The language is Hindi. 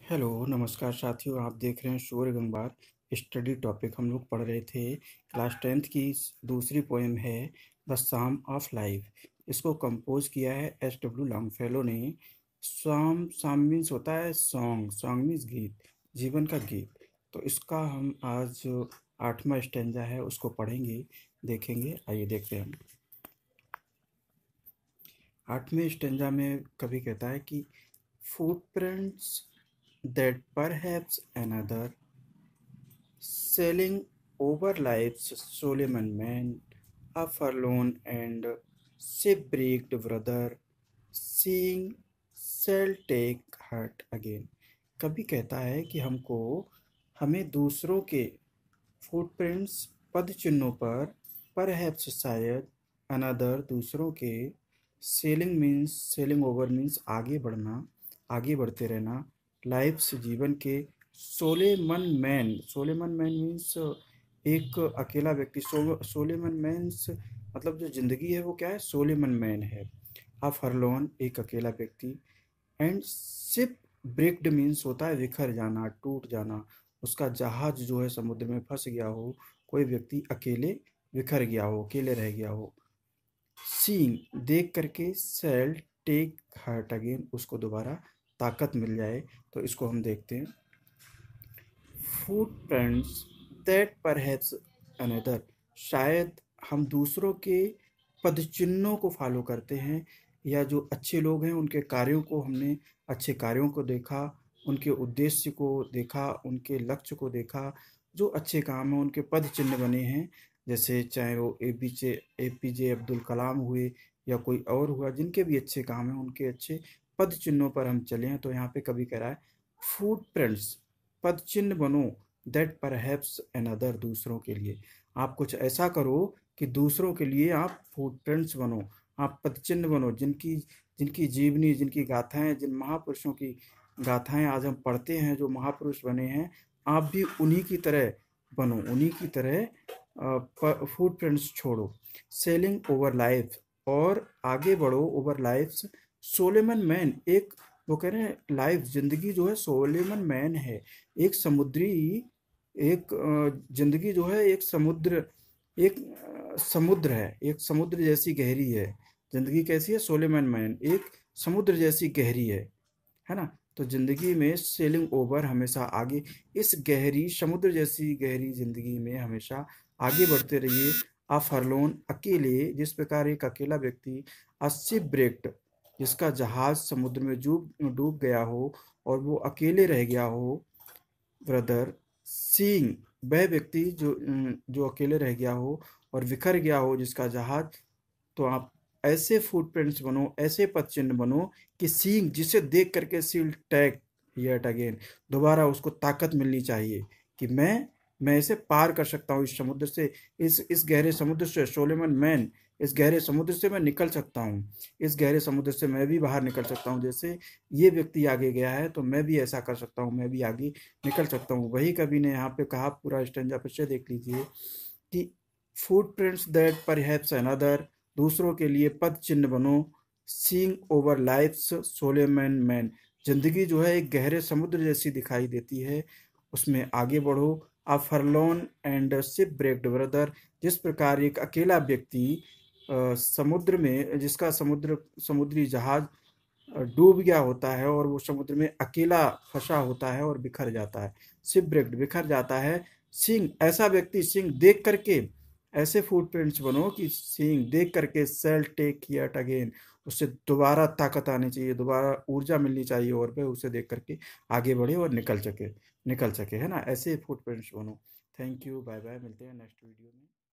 हेलो नमस्कार साथियों, आप देख रहे हैं सूर्य गंगार स्टडी टॉपिक। हम लोग पढ़ रहे थे क्लास 10th की दूसरी पोएम है द साम ऑफ लाइफ। इसको कंपोज किया है S W लॉन्गफेलो ने। साम मीन्स होता है सॉन्ग, सॉन्ग मीन्स गीत, जीवन का गीत। तो इसका हम आज जो 8वां स्टेंजा है उसको पढ़ेंगे, देखेंगे। आइए देखते हैं हम। 8वें स्टेंजा में कवि कहता है कि footprints that perhaps another sailing over life's Solomon man, a forlorn and shipwrecked brother, seeing shall take heart again। कभी कहता है कि हमें दूसरों के फुटप्रिंट्स, पद चिन्हों पर, परहैप्स शायद, अनदर दूसरों के, सेलिंग ओवर मीन्स आगे बढ़ना, आगे बढ़ते रहना, लाइफ्स जीवन के, सोलेमन मैन मीन्स एक अकेला व्यक्ति। सोलेमन मैन्स मतलब जो जिंदगी है वो क्या है, सोलेमन मैन है। अ फरलोन एक अकेला व्यक्ति, एंड शिप ब्रेक्ड मीन्स होता है बिखर जाना, टूट जाना। उसका जहाज जो है समुद्र में फंस गया हो, कोई व्यक्ति अकेले बिखर गया हो, अकेले रह गया हो। सीइंग देख करके, सेल टेक हार्ट अगेन उसको दोबारा ताकत मिल जाए। तो इसको हम देखते हैं। फुटप्रिंट्स दैट परहैप्स अनदर, शायद हम दूसरों के पदचिन्हों को फॉलो करते हैं, या जो अच्छे लोग हैं उनके कार्यों को हमने, अच्छे कार्यों को देखा, उनके उद्देश्य को देखा, उनके लक्ष्य को देखा। जो अच्छे काम हैं उनके पद चिन्ह बने हैं, जैसे चाहे वो APJ अब्दुल कलाम हुए या कोई और हुआ, जिनके भी अच्छे काम हैं उनके अच्छे पद चिन्हों पर हम चलें। तो यहाँ पे कभी कह रहा है फुटप्रिंट्स, पद चिन्ह बनो, दैट परहैप्स अनदर दूसरों के लिए। आप कुछ ऐसा करो कि दूसरों के लिए आप फुटप्रिंट्स बनो, आप पद चिन्ह बनो, जिनकी जिनकी जीवनी, जिनकी गाथाएं, जिन महापुरुषों की गाथाएं आज हम पढ़ते हैं, जो महापुरुष बने हैं, आप भी उन्हीं की तरह बनो, उन्हीं की तरह फुटप्रिंट्स छोड़ो। सेलिंग ओवर लाइफ, और आगे बढ़ो, ओवर लाइफ। सोलेमन मैन एक, वो कह रहे हैं लाइफ जिंदगी जो है सोलेमन मैन है, एक समुद्री, एक जिंदगी जो है एक समुद्र, एक समुद्र है, एक समुद्र जैसी गहरी है। जिंदगी कैसी है, सोलेमन मैन एक समुद्र जैसी गहरी है ना। तो जिंदगी में सेलिंग ओवर, हमेशा आगे, इस गहरी समुद्र जैसी गहरी जिंदगी में हमेशा आगे बढ़ते रहिए। आ फरलोन अकेले, जिस प्रकार एक अकेला व्यक्ति, आ शिप ब्रेक्ड जिसका जहाज समुद्र में डूब गया हो और वो अकेले रह गया हो, ब्रदर, सीइंग वह व्यक्ति जो अकेले रह गया हो और बिखर गया हो जिसका जहाज। तो आप ऐसे फुटप्रिंट्स बनो, ऐसे पद चिन्ह बनो कि सीइंग जिसे देख करके, सील टैग यट अगेन, दोबारा उसको ताकत मिलनी चाहिए कि मैं इसे पार कर सकता हूँ, इस समुद्र से, इस गहरे समुद्र से, सोलेमन मैन, इस गहरे समुद्र से मैं निकल सकता हूँ, इस गहरे समुद्र से मैं भी बाहर निकल सकता हूँ। जैसे ये व्यक्ति आगे गया है तो मैं भी ऐसा कर सकता हूँ, मैं भी आगे निकल सकता हूँ। वही कवि ने यहाँ पे कहा, पूरा स्टेंजा फिर से देख लीजिए कि फुटप्रिंट्स दैट परहैप्स अनदर, दूसरों के लिए पद चिन्ह बनो, seeing over life's solemn man, जिंदगी जो है एक गहरे समुद्र जैसी दिखाई देती है, उसमें आगे बढ़ो। A forlorn and shipwrecked brother, जिस प्रकार एक अकेला व्यक्ति समुद्र में, जिसका समुद्री जहाज डूब गया होता है और वो समुद्र में अकेला फंसा होता है और बिखर जाता है, शिप ब्रेक्ड बिखर जाता है। सिंह ऐसा व्यक्ति, सिंह देख करके, ऐसे फुटप्रिंट्स बनो कि सिंह देख करके, सेल टेक यट अगेन, उससे दोबारा ताकत आनी चाहिए, दोबारा ऊर्जा मिलनी चाहिए, और वह उसे देख करके आगे बढ़े और निकल सके, है ना। ऐसे फुटप्रिंट्स बनो। थैंक यू, बाय बाय, मिलते हैं नेक्स्ट वीडियो में।